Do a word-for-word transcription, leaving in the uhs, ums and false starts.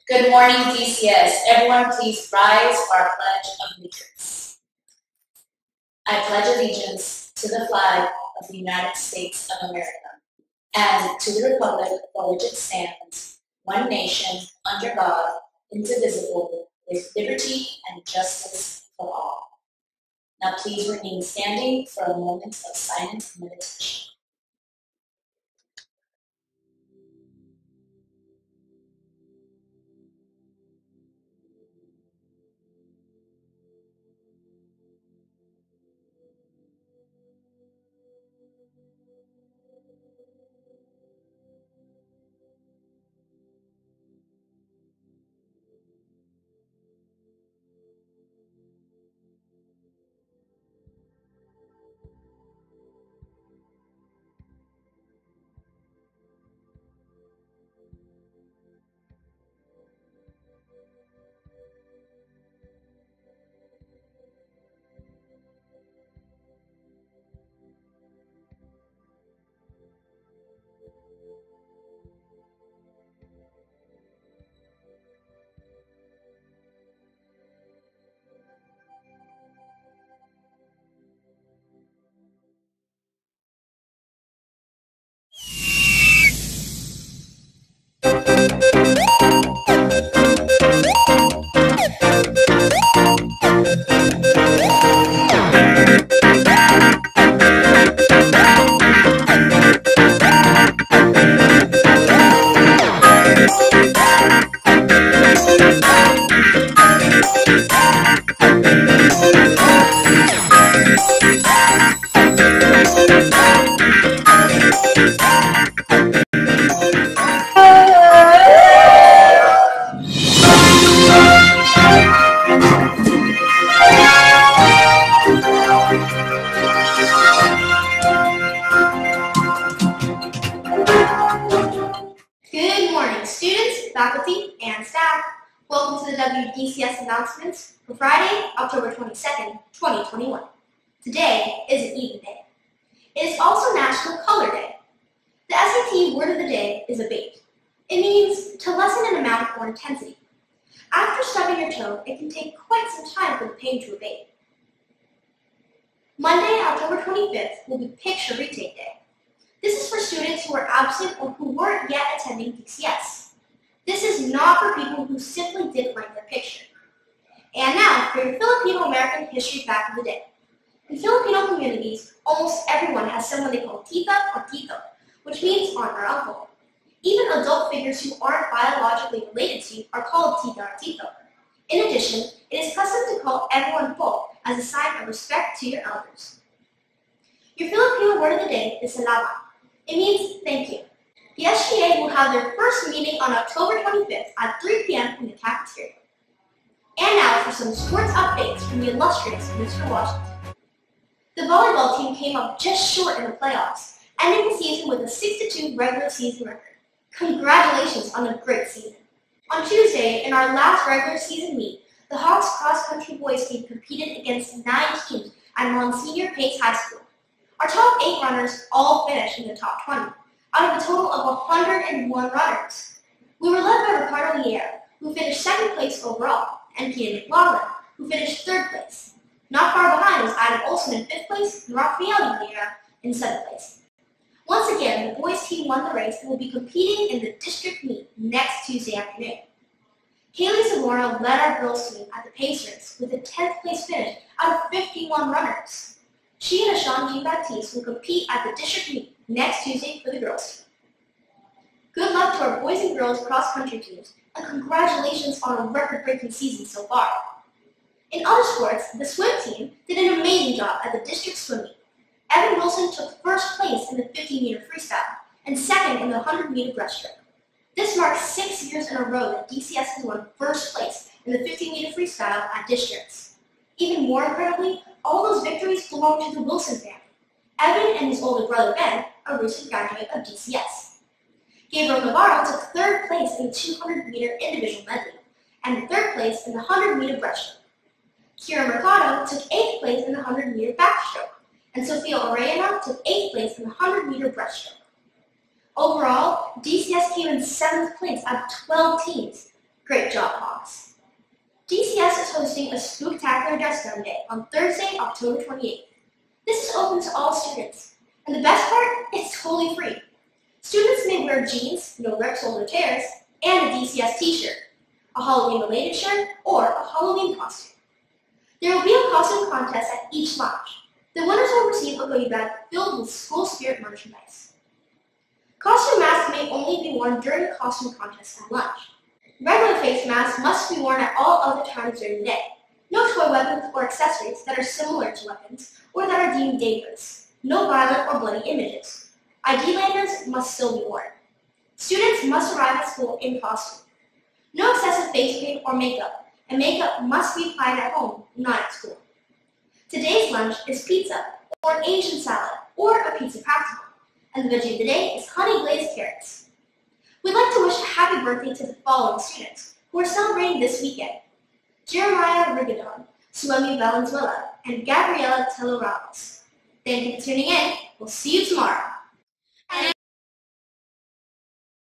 Good morning, D C S. Everyone please rise for our Pledge of Allegiance. I pledge allegiance to the flag of the United States of America and to the republic for which it stands, one nation, under God, indivisible, with liberty and justice for all. Now please remain standing for a moment of silent meditation. Good morning, students, faculty, and staff. Welcome to the W D C S announcements for Friday, October twenty-second, twenty twenty-one. Today is an even day. It is also National Color Day. The S A T word of the day is abate. It means to lessen an amount or intensity. After stubbing your toe, it can take quite some time for the pain to abate. Monday, October twenty-fifth, will be Picture Retake Day. This is for students who are absent or who weren't yet attending D C S. This is not for people who simply didn't like their picture. And now for your Filipino-American history fact of the day. In Filipino communities, almost everyone has someone they call tita or tito, which means aunt or uncle. Even adult figures who aren't biologically related to you are called tita or tito. In addition, it is custom to call everyone po as a sign of respect to your elders. Your Filipino word of the day is salamat. It means thank you. The S G A will have their first meeting on October twenty-fifth at three p m in the cafeteria. And now for some sports updates from the illustrious Mister Washington. The volleyball team came up just short in the playoffs, ending the season with a six to two regular season record. Congratulations on a great season. On Tuesday, in our last regular season meet, the Hawks cross-country boys team competed against nine teams at Monsignor Pace High School. Our top eight runners all finished in the top twenty, out of a total of one hundred one runners. We were led by Ricardo Liera, who finished second place overall, and Peter McLaughlin, who finished third place. Not far behind was Adam Olson in fifth place and Rafael Liera in seventh place. Once again, the boys team won the race and will be competing in the district meet next Tuesday afternoon. Kaylee Zamora led our girls team at the pace race with a tenth place finish out of fifty-one runners. She and Ashan Jean-Baptiste will compete at the district meet next Tuesday for the girls team. Good luck to our boys and girls cross-country teams, and congratulations on a record-breaking season so far. In other sports, the swim team did an amazing job at the district swim meet. Evan Wilson took first place in the fifty meter freestyle and second in the one hundred meter breaststroke. This marks six years in a row that D C S has won first place in the fifty meter freestyle at districts. Even more incredibly, all those victories belong to the Wilson family. Evan and his older brother Ben, a recent graduate of D C S. Gabriel Navarro took third place in the two hundred meter individual medley and third place in the one hundred meter breaststroke. Kira Mercado took eighth place in the one hundred meter backstroke, and Sofia Orellana took eighth place in the one hundred meter breaststroke. Overall, D C S came in seventh place out of twelve teams. Great job, Hawks. D C S is hosting a Spooktacular Dress Down Day on Thursday, October twenty-eighth. This is open to all students, and the best part, it's totally free. Students may wear jeans, no rips or tears, and a D C S t-shirt, a Halloween-related shirt, or a Halloween costume. There will be a costume contest at each lounge. The winners will receive a goodie bag filled with school spirit merchandise. Costume masks may only be worn during the costume contest at lunch. Regular face masks must be worn at all other times during the day. No toy weapons or accessories that are similar to weapons or that are deemed dangerous. No violent or bloody images. I D lanterns must still be worn. Students must arrive at school in costume. No excessive face paint or makeup, and makeup must be applied at home, not at school. Today's lunch is pizza, or an Asian salad, or a pizza practical, and the veggie of the day is honey glazed carrots. We'd like to wish a happy birthday to the following students who are celebrating this weekend: Jeremiah Rigadon, Suemi Valenzuela, and Gabriela Tello Ramos. Thank you for tuning in. We'll see you tomorrow.